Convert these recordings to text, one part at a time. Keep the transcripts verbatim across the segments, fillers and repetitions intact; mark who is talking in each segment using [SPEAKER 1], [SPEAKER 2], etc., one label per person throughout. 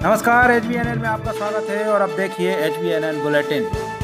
[SPEAKER 1] नमस्कार, H B N N में आपका स्वागत है और अब देखिए H B N N bulletin.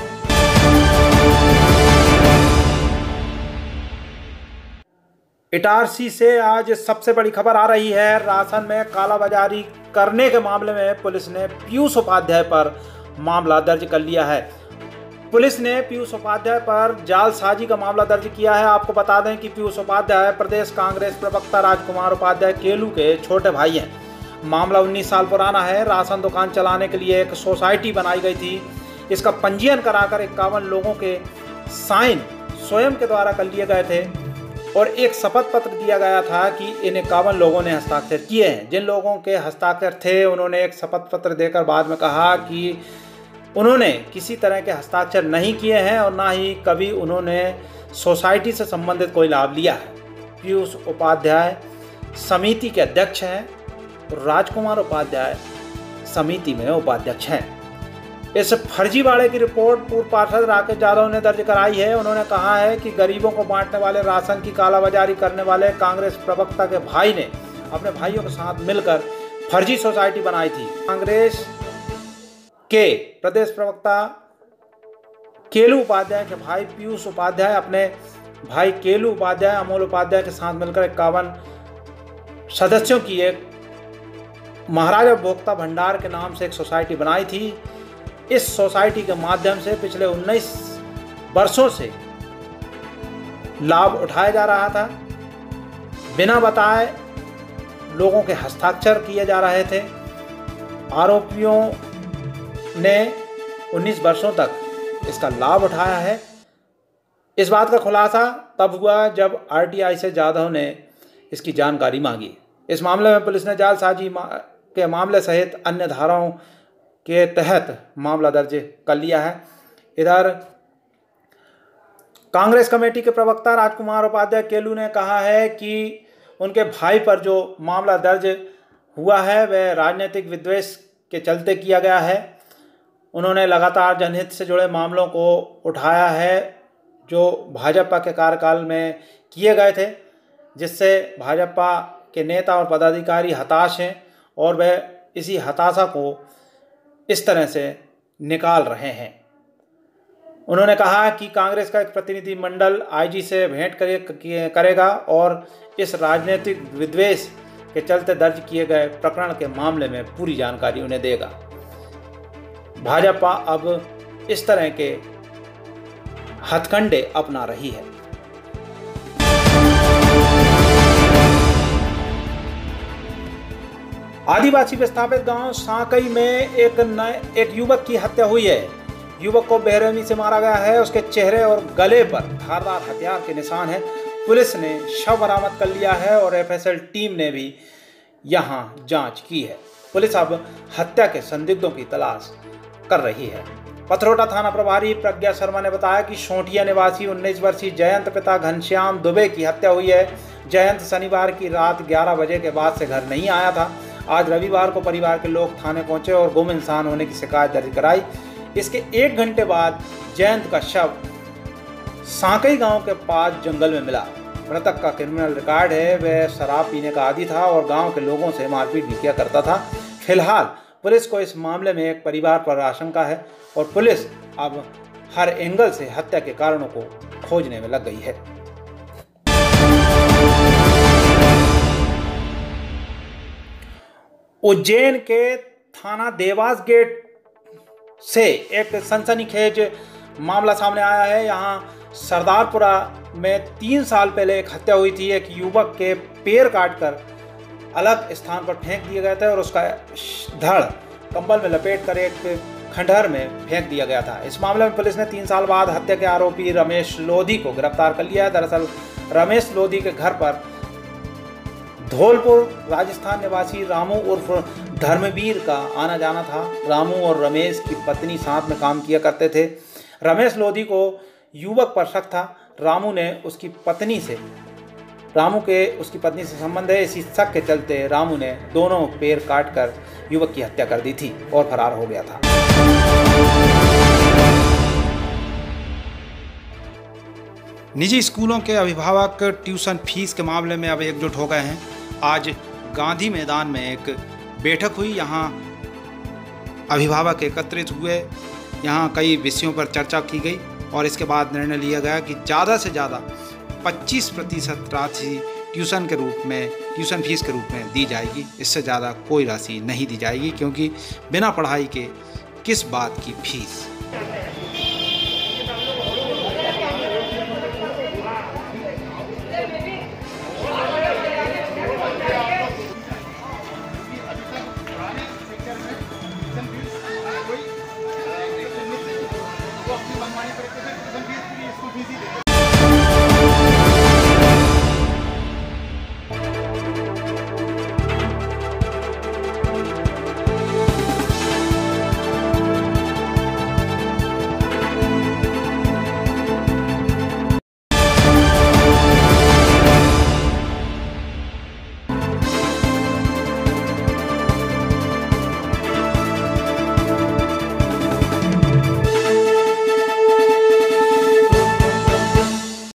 [SPEAKER 1] Itarsi से आज सबसे बड़ी खबर आ रही है। राशन में कालाबाजारी करने के मामले में पुलिस ने पीयूष उपाध्याय पर मामला दर्ज कर लिया है। पुलिस ने पीयूष उपाध्याय पर जालसाजी का मामला दर्ज किया है। आपको बता दें कि पीयूष उपाध्याय प्रदेश कांग्रेस प्रवक्ता राजकुमार उपाध्याय केलू के छोटे भाई हैं। मामला उन्नीस साल पुराना है। राशन दुकान चलाने के लिए एक सोसाइटी बनाई गई थी। इसका पंजीयन कराकर इक्यावन लोगों के साइन स्वयं के द्वारा कर लिए गए थे और एक शपथ पत्र दिया गया था कि इन इक्यावन लोगों ने हस्ताक्षर किए हैं। जिन लोगों के हस्ताक्षर थे उन्होंने एक शपथ पत्र देकर बाद में कहा कि उन्होंने किसी तरह के हस्ताक्षर नहीं किए हैं और ना ही कभी उन्होंने सोसाइटी से संबंधित कोई लाभ लिया है। पीयूष उपाध्याय समिति के अध्यक्ष हैं तो राजकुमार उपाध्याय समिति में उपाध्यक्ष हैं। इस फर्जीवाड़े की रिपोर्ट पूर्व पार्षद राकेश यादव ने दर्ज कराई है। उन्होंने कहा है कि गरीबों को बांटने वाले राशन की कालाबाजारी करने वाले कांग्रेस प्रवक्ता के भाई ने अपने भाइयों के साथ मिलकर फर्जी सोसाइटी बनाई थी। कांग्रेस के प्रदेश प्रवक्ता केलू उपाध्याय के भाई पीयूष उपाध्याय अपने भाई केलू उपाध्याय अमोल उपाध्याय के साथ मिलकर इक्यावन सदस्यों की एक महाराजा उपभोक्ता भंडार के नाम से एक सोसाइटी बनाई थी। इस सोसाइटी के माध्यम से पिछले उन्नीस वर्षों से लाभ उठाया जा रहा था। बिना बताए लोगों के हस्ताक्षर किए जा रहे थे। आरोपियों ने उन्नीस वर्षों तक इसका लाभ उठाया है। इस बात का खुलासा तब हुआ जब आर टी आई से जाधव ने इसकी जानकारी मांगी। इस मामले में पुलिस ने जालसाजी के मामले सहित अन्य धाराओं के तहत मामला दर्ज कर लिया है। इधर कांग्रेस कमेटी के प्रवक्ता राजकुमार उपाध्याय केलू ने कहा है कि उनके भाई पर जो मामला दर्ज हुआ है वह राजनीतिक विद्वेष के चलते किया गया है। उन्होंने लगातार जनहित से जुड़े मामलों को उठाया है जो भाजपा के कार्यकाल में किए गए थे, जिससे भाजपा के नेता और पदाधिकारी हताश हैं और वह इसी हताशा को इस तरह से निकाल रहे हैं। उन्होंने कहा कि कांग्रेस का एक प्रतिनिधि मंडल आई जी से भेंट करे करेगा और इस राजनीतिक विद्वेष के चलते दर्ज किए गए प्रकरण के मामले में पूरी जानकारी उन्हें देगा। भाजपा अब इस तरह के हथकंडे अपना रही है। आदिवासी विस्थापित गांव सांकई में एक नए एक युवक की हत्या हुई है। युवक को बेरहमी से मारा गया है। उसके चेहरे और गले पर धारदार हथियार के निशान हैं। पुलिस ने शव बरामद कर लिया है और एफ एस एल टीम ने भी यहां जांच की है। पुलिस अब हत्या के संदिग्धों की तलाश कर रही है। पथरोटा थाना प्रभारी प्रज्ञा शर्मा ने बताया कि शोंठिया निवासी उन्नीस वर्षीय जयंत पिता घनश्याम दुबे की हत्या हुई है। जयंत शनिवार की रात ग्यारह बजे के बाद से घर नहीं आया था। आज रविवार को परिवार के लोग थाने पहुंचे और गुम इंसान होने की शिकायत दर्ज कराई। इसके एक घंटे बाद जयंत का शव सांकई गांव के पास जंगल में मिला। मृतक का क्रिमिनल रिकॉर्ड है। वह शराब पीने का आदी था और गांव के लोगों से मारपीट भी किया करता था। फिलहाल पुलिस को इस मामले में एक परिवार पर आशंका है और पुलिस अब हर एंगल से हत्या के कारणों को खोजने में लग गई है। उज्जैन के थाना देवास गेट से एक सनसनीखेज मामला सामने आया है। यहां सरदारपुरा में तीन साल पहले एक हत्या हुई थी। एक युवक के पैर काटकर अलग स्थान पर फेंक दिए गए थे और उसका धड़ कंबल में लपेटकर एक खंडहर में फेंक दिया गया था। इस मामले में पुलिस ने तीन साल बाद हत्या के आरोपी रमेश लोधी को गिरफ्तार कर लिया है। दरअसल रमेश लोधी के घर पर धौलपुर राजस्थान निवासी रामू उर्फ धर्मवीर का आना जाना था। रामू और रमेश की पत्नी साथ में काम किया करते थे। रमेश लोधी को युवक पर शक था। रामू ने उसकी पत्नी से रामू के उसकी पत्नी से संबंध है। इसी शक के चलते रामू ने दोनों पैर काटकर युवक की हत्या कर दी थी और फरार हो गया था। निजी स्कूलों के अभिभावक ट्यूशन फीस के मामले में अब एकजुट हो गए हैं। आज गांधी मैदान में एक बैठक हुई। यहाँ अभिभावक एकत्रित हुए। यहाँ कई विषयों पर चर्चा की गई और इसके बाद निर्णय लिया गया कि ज़्यादा से ज़्यादा पच्चीस प्रतिशत राशि ट्यूशन के रूप में ट्यूशन फीस के रूप में दी जाएगी। इससे ज़्यादा कोई राशि नहीं दी जाएगी, क्योंकि बिना पढ़ाई के किस बात की फीस।